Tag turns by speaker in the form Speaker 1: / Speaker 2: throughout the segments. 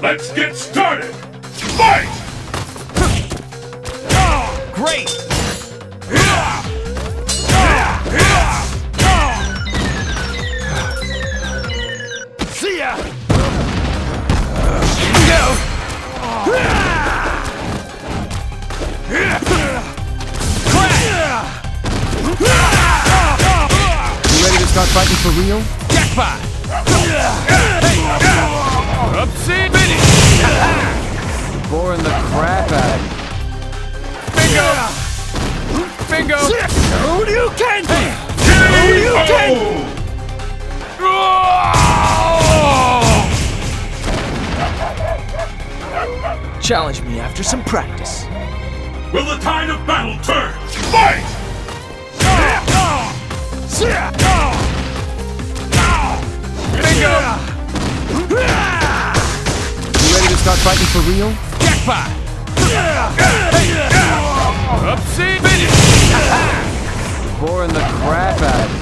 Speaker 1: Let's get started! Fight!
Speaker 2: Great! See ya! Go!
Speaker 3: You ready to start fighting for real?
Speaker 2: Jackpot! Upsie finish!
Speaker 3: Boring the crap out of
Speaker 2: Bingo! Bingo! Shoryuken!
Speaker 1: K.O.
Speaker 2: Challenge me after some practice.
Speaker 1: Will the tide of battle turn? Fight!
Speaker 2: Bingo!
Speaker 3: You ready to start fighting for real?
Speaker 2: Jackpot! Upsie finish!
Speaker 3: Boring the crap out of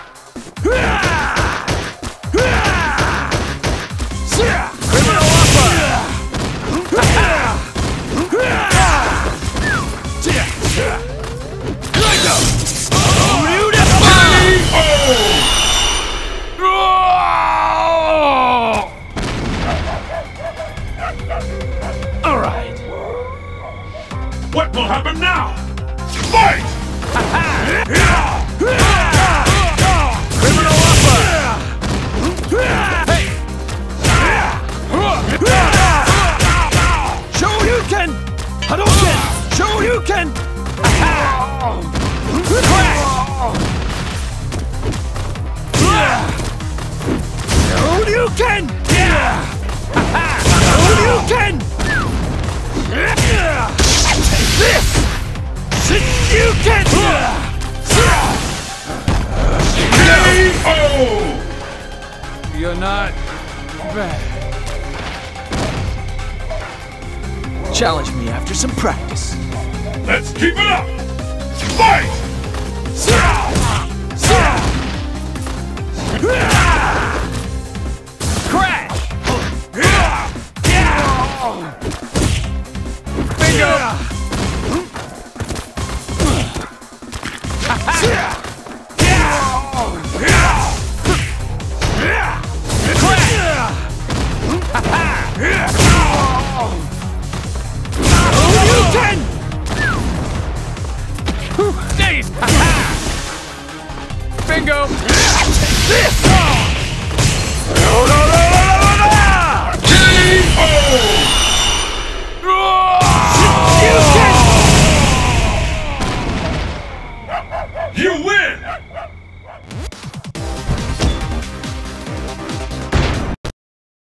Speaker 2: Criminal offer! All right.
Speaker 1: What will happen now? Fight!
Speaker 2: Criminal offer! Hey! Shoryuken! Hadouken! Shoryuken! Crash! Shoryuken! Shoryuken! Take this! Shoryuken!
Speaker 1: K.O.
Speaker 3: You're not bad.
Speaker 2: Challenge me after some practice.
Speaker 1: Let's keep it up! Fight!